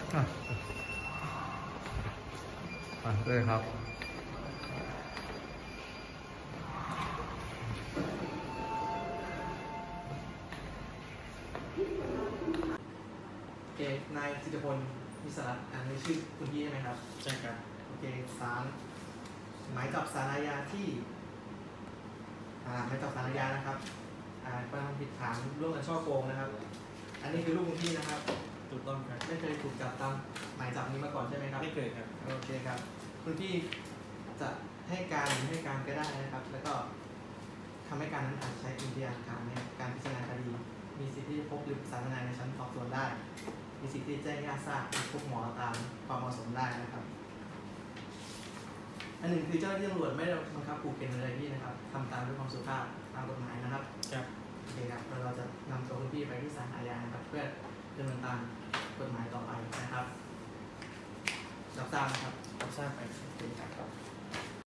เลยครับโอเคนายจิตรพลวิศรัตน์อันนี้ชื่อคุณพี่ใช่ไหมครับใช่ครับโอเคศาลหมายจับศาลอาญาที่หมายจับศาลอาญานะครับความผิดฐานร่วมกันฉ้อโกงนะครับ อันนี้คือลูกคุณพี่นะครับถูกต้องครับไม่เคยถูกจับตามหมายจับนี้มาก่อนใช่ไหมครับไม่เคยครับโอเคครับคุณพี่จะให้การหรือไม่ให้การก็ได้นะครับ แล้วก็คำให้การนั้นอาจใช้เป็นพยานหลักฐานในการพิจารณาคดีมีสิทธิที่พบหรือประสานงานในชั้นสอบสวนได้มีสิทธิที่แจ้งญาติทราบพบหมอตามความเหมาะสมได้นะครับอันหนึ่งคือเจ้าหน้าที่ตำรวจไม่ได้บังคับขู่เข็นอะไรพี่นะครับทำตามด้วยความสุภาพตามกฎหมายนะครับครับโอเคครับเราจะนำตัวคุณพี่ไปที่ศาลอาญานะครับเพื่อดำเนินตามกฎหมายต่อไปนะครับรับทราบนะครับรับทราบไปโอเคครับ